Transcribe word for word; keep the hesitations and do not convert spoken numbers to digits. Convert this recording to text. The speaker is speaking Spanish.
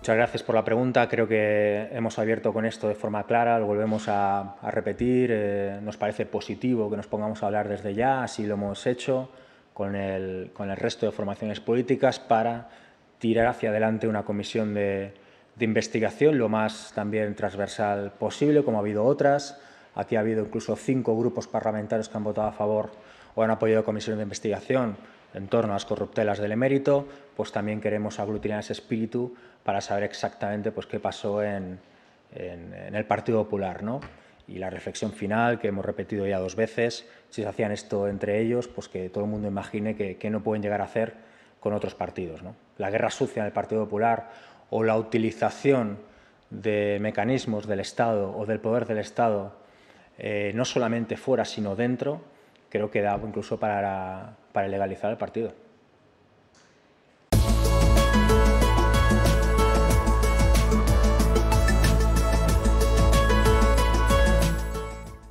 Muchas gracias por la pregunta. Creo que hemos abierto con esto de forma clara, lo volvemos a, a repetir. Eh, nos parece positivo que nos pongamos a hablar desde ya, así lo hemos hecho con el, con el resto de formaciones políticas para tirar hacia adelante una comisión de, de investigación lo más también transversal posible, como ha habido otras. Aquí ha habido incluso cinco grupos parlamentarios que han votado a favor o han apoyado comisiones de investigación en torno a las corruptelas del emérito. Pues también queremos aglutinar ese espíritu para saber exactamente pues, qué pasó en, en, en el Partido Popular, ¿no? Y la reflexión final, que hemos repetido ya dos veces, si se hacían esto entre ellos, pues que todo el mundo imagine que, que no pueden llegar a hacer con otros partidos, ¿no? La guerra sucia en el Partido Popular o la utilización de mecanismos del Estado o del poder del Estado, eh, no solamente fuera, sino dentro, creo que da incluso para, para legalizar el partido.